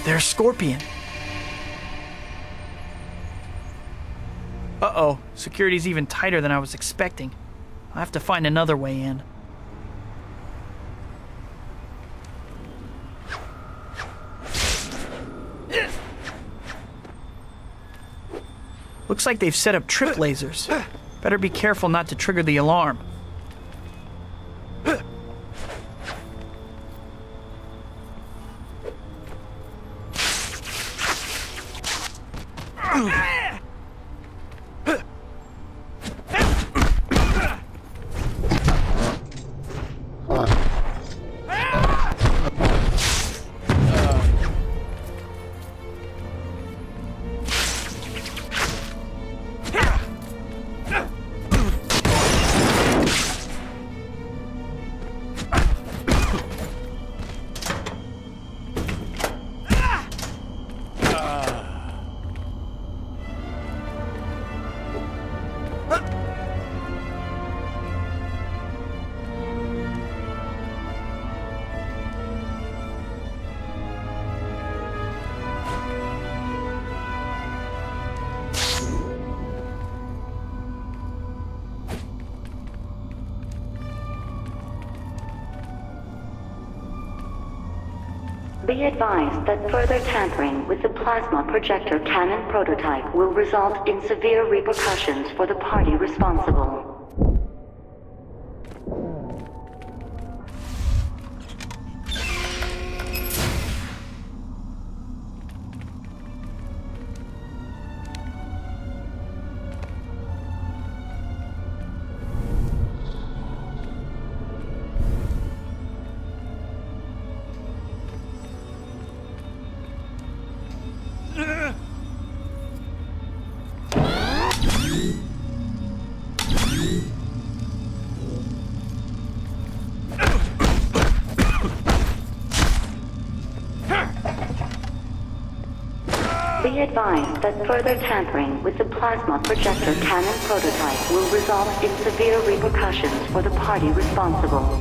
There's Scorpion. Uh-oh, security's even tighter than I was expecting. I'll have to find another way in. Looks like they've set up trip lasers. Better be careful not to trigger the alarm. Be advised that further tampering with the plasma projector cannon prototype will result in severe repercussions for the party responsible. Be advised that further tampering with the plasma projector cannon prototype will result in severe repercussions for the party responsible.